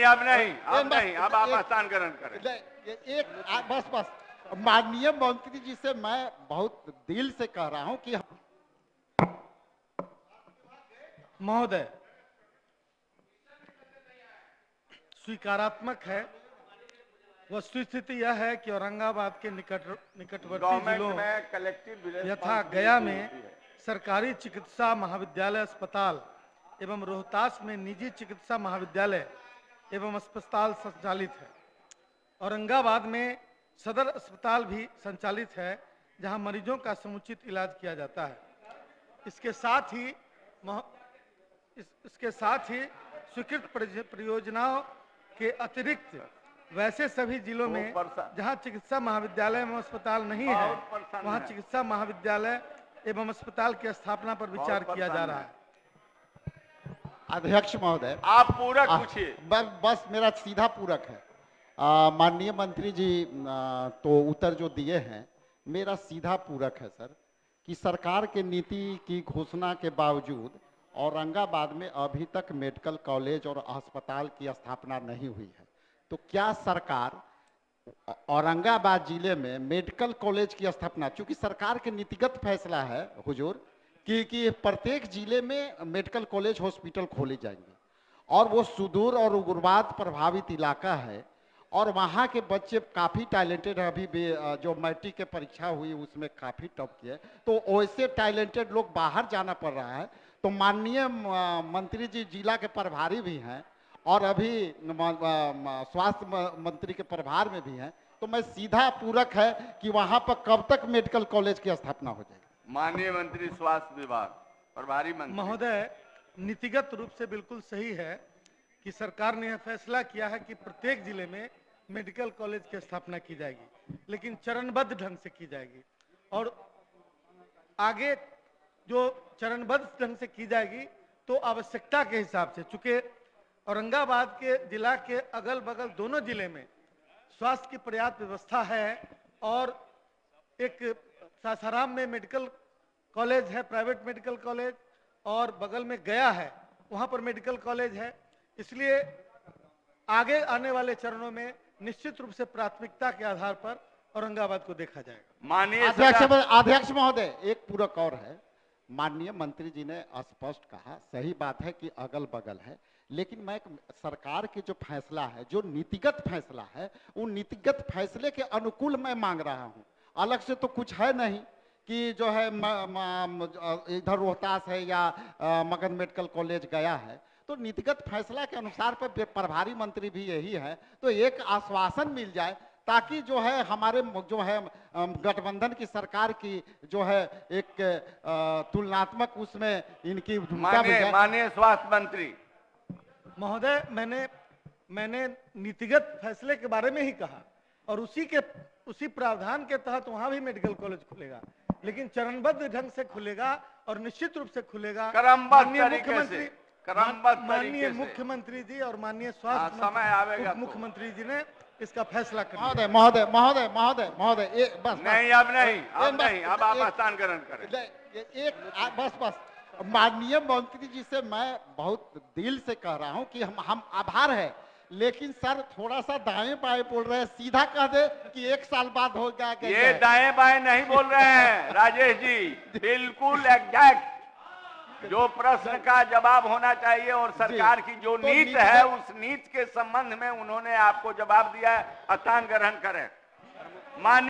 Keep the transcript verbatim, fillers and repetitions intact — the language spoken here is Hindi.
अब नहीं, अब नहीं, अब आप स्थान ग्रहण करें। एक आ, बस बस माननीय मंत्री जी से मैं बहुत दिल से कह रहा हूं कि महोदय, स्वीकारात्मक है। वस्तुस्थिति यह है कि औरंगाबाद के निकट निकटवर्ती जिलों में कलेक्टिव यथा गया में सरकारी चिकित्सा महाविद्यालय अस्पताल एवं रोहतास में निजी चिकित्सा महाविद्यालय एवं अस्पताल संचालित है। औरंगाबाद में सदर अस्पताल भी संचालित है, जहां मरीजों का समुचित इलाज किया जाता है। इसके साथ ही इस, इसके साथ ही स्वीकृत परियोजनाओं के अतिरिक्त वैसे सभी जिलों में जहां चिकित्सा महाविद्यालय एवं अस्पताल नहीं है, वहां चिकित्सा महाविद्यालय एवं अस्पताल की स्थापना पर विचार किया जा रहा है। अध्यक्ष महोदय, आप पूरक पूछिए। बस बस मेरा सीधा पूरक है। आ, माननीय मंत्री जी आ, तो उत्तर जो दिए हैं, मेरा सीधा पूरक है सर कि सरकार के नीति की घोषणा के बावजूद औरंगाबाद में अभी तक मेडिकल कॉलेज और अस्पताल की स्थापना नहीं हुई है। तो क्या सरकार औरंगाबाद जिले में मेडिकल कॉलेज की स्थापना, चूंकि सरकार के नीतिगत फैसला है हुजूर कि कि प्रत्येक जिले में मेडिकल कॉलेज हॉस्पिटल खोले जाएंगे, और वो सुदूर और उग्रवाद प्रभावित इलाका है और वहाँ के बच्चे काफ़ी टैलेंटेड है। अभी भी जो मैट्रिक की परीक्षा हुई उसमें काफ़ी टॉप किए, तो वैसे टैलेंटेड लोग बाहर जाना पड़ रहा है। तो माननीय मंत्री जी जिला के प्रभारी भी हैं और अभी स्वास्थ्य मंत्री के प्रभार में भी हैं, तो मैं सीधा पूरक है कि वहाँ पर कब तक मेडिकल कॉलेज की स्थापना हो जाएगी। माननीय मंत्री स्वास्थ्य विभाग प्रभारी मंत्री महोदय, नीतिगत रूप से बिल्कुल सही है कि सरकार ने यह फैसला किया है कि प्रत्येक जिले में मेडिकल कॉलेज की स्थापना की जाएगी, लेकिन चरणबद्ध ढंग से की जाएगी। और आगे जो चरणबद्ध ढंग से की जाएगी तो आवश्यकता के हिसाब से, चूंकि औरंगाबाद के जिला के अगल बगल दोनों जिले में स्वास्थ्य की पर्याप्त व्यवस्था है और एक सासाराम में मेडिकल कॉलेज है, प्राइवेट मेडिकल कॉलेज, और बगल में गया है, वहां पर मेडिकल कॉलेज है। इसलिए आगे आने वाले चरणों में निश्चित रूप से प्राथमिकता के आधार पर औरंगाबाद को देखा जाएगा। माननीय अध्यक्ष अध्यक्ष महोदय, एक पूरक और है। माननीय मंत्री जी ने स्पष्ट कहा, सही बात है कि अगल बगल है, लेकिन मैं सरकार के जो फैसला है, जो नीतिगत फैसला है, उन नीतिगत फैसले के अनुकूल मैं मांग रहा हूं। अलग से तो कुछ है नहीं कि जो है इधर रोहतास है या मगध मेडिकल कॉलेज गया है। तो नीतिगत फैसला के अनुसार पर प्रभारी मंत्री भी यही है, तो एक आश्वासन मिल जाए ताकि जो है हमारे जो है गठबंधन की सरकार की जो है एक तुलनात्मक उसमें इनकी भूमिका। माननीय स्वास्थ्य मंत्री महोदय, मैंने मैंने नीतिगत फैसले के बारे में ही कहा और उसी के उसी प्रावधान के तहत वहां भी मेडिकल कॉलेज खुलेगा, लेकिन चरणबद्ध ढंग से खुलेगा और निश्चित रूप से खुलेगा। माननीय मुख्यमंत्री माननीय मुख्यमंत्री जी और माननीय स्वास्थ्य समय आवेगा मुख्यमंत्री जी ने इसका फैसला कर। महोदय महोदय महोदय महोदय महोदय बस नहीं, अब नहीं, अब नहीं, अब आप स्थान ग्रहण करें। एक बस बस माननीय मंत्री जी से मैं बहुत दिल से कह रहा हूं कि हम हम आभार है, लेकिन सर थोड़ा सा दाएं बाएं बोल रहे हैं। सीधा कह दे कि एक साल बाद हो गया। ये दाएं बाएं नहीं बोल रहे हैं राजेश जी, बिल्कुल एग्जैक्ट जो प्रश्न का जवाब होना चाहिए और सरकार की जो तो नीति है उस नीति के संबंध में उन्होंने आपको जवाब दिया है। स्थान ग्रहण करें। माननीय